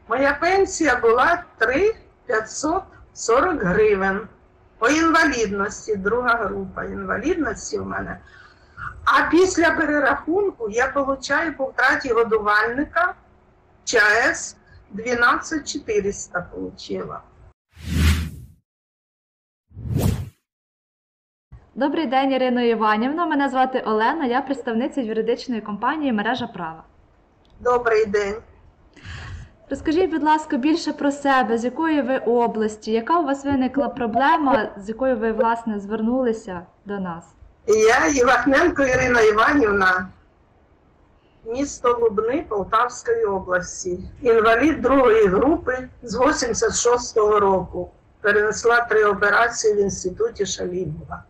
Моя пенсія була 3 540 гривень. По інвалідності, друга група інвалідності в мене. А після перерахунку я получаю по втраті годувальника ЧАЕС 12400 получила. Добрий день, Ірино Іванівно. Мене звати Олена, я представниця юридичної компанії «Мережа права». Добрий день. Розкажіть, будь ласка, більше про себе, з якої ви області, яка у вас виникла проблема, з якою ви, власне, звернулися до нас? Я Євахненко Ірина Іванівна, місто Лубни Полтавської області. Інвалід другої групи з 86-го року. Перенесла 3 операції в інституті Шалімова.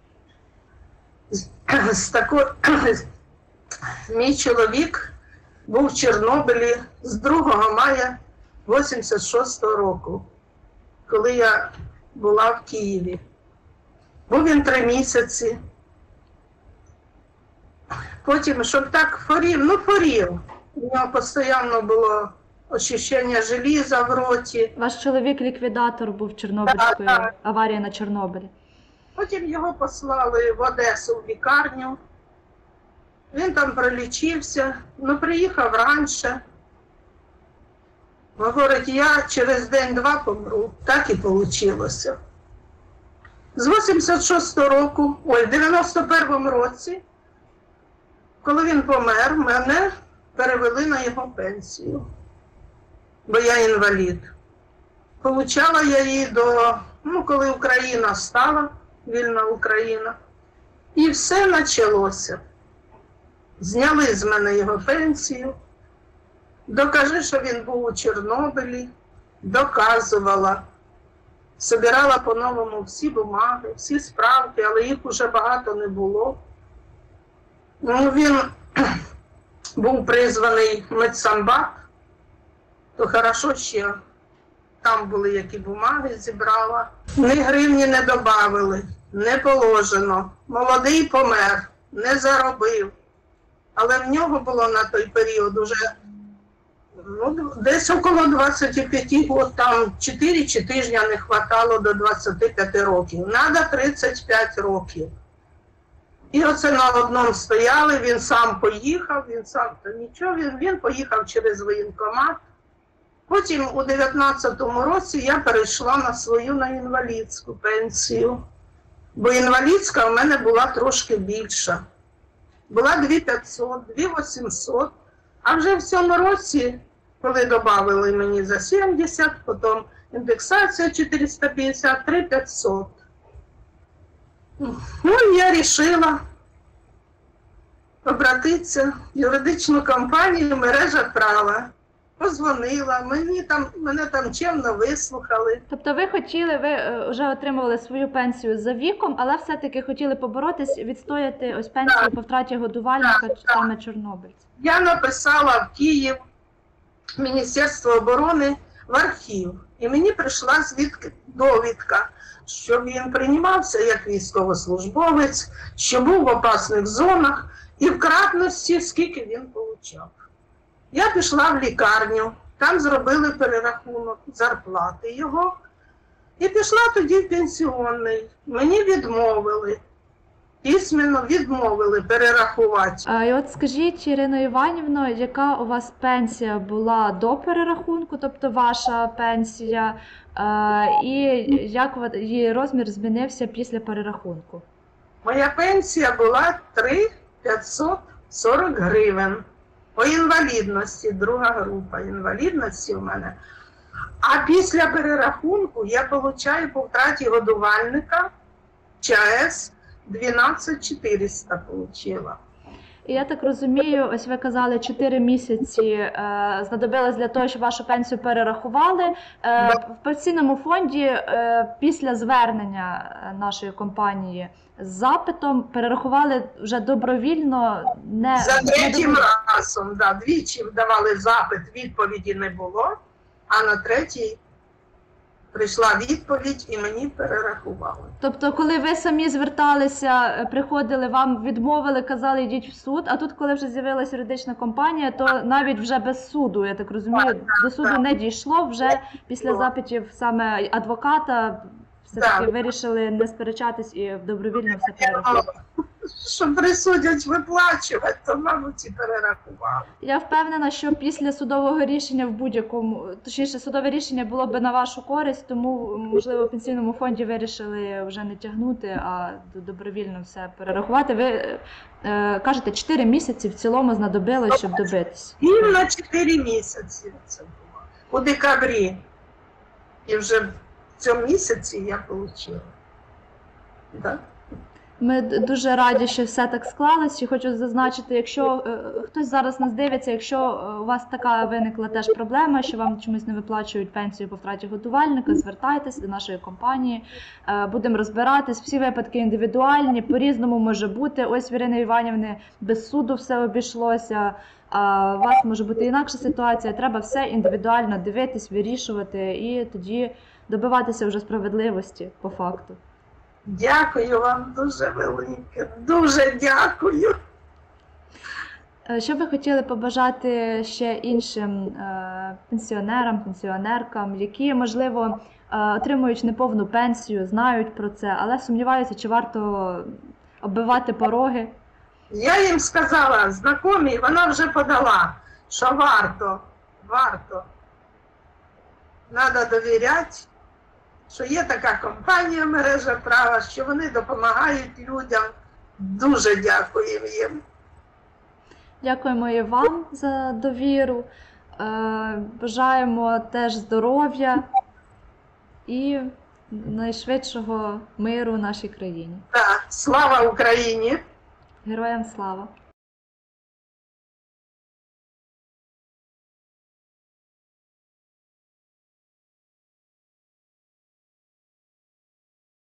Мій чоловік був в Чорнобилі з 2 мая 86-го року, коли я була в Києві. Був він 3 місяці. Потім, щоб так хворів. У нього постійно було ощущення желіза в роті. Ваш чоловік ліквідатор був Чорнобильської аварії на Чорнобилі. Потім його послали в Одесу в лікарню. Він там пролічився, приїхав раніше. Говорить, я через день-два помру. Так і вийшло. З 86-го року, в 91-му році, коли він помер, мене перевели на його пенсію, бо я інвалід. Получала я її коли Україна стала, вільна Україна, і все почалося. Зняли з мене його пенсію, докажи, що він був у Чорнобилі, доказувала, збирала по-новому всі бумаги, всі справки, але їх уже багато не було. Він був призваний в медсанбат, то хорошо ще там були які бумаги, зібрала. Ні гривні не додавали, не положено. Молодий помер, не заробив. Але в нього було на той період уже десь около 25 років, там 4 тижня не вистачало до 25 років. Надо 35 років. І оце на одному стояли, він сам поїхав, він поїхав через воєнкомат. Потім у 19-му році я перейшла на інвалідську пенсію, бо інвалідська в мене була трошки більша. Була 2500, 2800, а вже в цьому році, коли додали мені за 70, потім індексація 450, 3500. Я вирішила обратитися в юридичну компанію «Мережа права». Позвонила, мене там чемно вислухали. Тобто ви вже отримували свою пенсію за віком, але все-таки хотіли поборотись, відстояти ось пенсію по втраті годувальника саме чорнобильців. Я написала в Київ, в Міністерство оборони, в архів. І мені прийшла довідка, що він приймався як військовослужбовець, що був в опасних зонах і в кратності, скільки він отримав. Я пішла в лікарню, там зробили перерахунок зарплати його, і пішла тоді в пенсіонний. Мені відмовили, письменно відмовили перерахувати. І от скажіть, Ірино Іванівно, яка у вас пенсія була до перерахунку, тобто ваша пенсія, і як її розмір змінився після перерахунку? Моя пенсія була 3 540 гривень. По інвалідності, друга група інвалідності в мене. А після перерахунку я получаю по втраті годувальника ЧАЕС 12400 получила. І я так розумію, ось ви казали, 4 місяці знадобилось для того, щоб вашу пенсію перерахували. В пенсійному фонді після звернення нашої компанії з запитом перерахували вже добровільно. За третім разом, двічі давали запит, відповіді не було, а на третій прийшла відповідь і мені перерахували. Тобто, коли ви самі зверталися, приходили, вам відмовили, казали, йдіть в суд, а тут, коли вже з'явилася юридична компанія, то навіть вже без суду, я так розумію, до суду не дійшло, вже після запитів саме адвоката все-таки вирішили не сперечатись і добровільно все перерахувати. Що присудять виплачувати, то, мабуть, і перерахували. Я впевнена, що після судового рішення в будь-якому, точніше, судове рішення було б на вашу користь, тому, можливо, в пенсійному фонді вирішили вже не тягнути, а добровільно все перерахувати. Ви кажете, 4 місяці в цілому знадобилось, щоб добитись. Рівно 4 місяці це було. У декабрі. І вже в цьому місяці я отримала. Да. Ми дуже раді, що все так склалось. І хочу зазначити, якщо хтось зараз нас дивиться, якщо у вас така виникла теж проблема, що вам чомусь не виплачують пенсію по втраті годувальника, звертайтесь до нашої компанії, будемо розбиратись. Всі випадки індивідуальні, по-різному може бути. Ось в Ірини Іванівни без суду все обійшлося, а у вас може бути інакша ситуація. Треба все індивідуально дивитись, вирішувати і тоді добиватися вже справедливості по факту. Дякую вам дуже велике, дуже дякую. Що ви хотіли побажати ще іншим пенсіонерам, пенсіонеркам, які, можливо, отримують неповну пенсію, знають про це, але сумніваються, чи варто оббивати пороги? Я їм сказала, знайомі, вона вже подала, що варто. Треба довіряти, що є така компанія «Мережа права», що вони допомагають людям. Дуже дякуємо їм. Дякуємо і вам за довіру. Бажаємо теж здоров'я і найшвидшого миру в нашій країні. Так, слава Україні! Героям слава!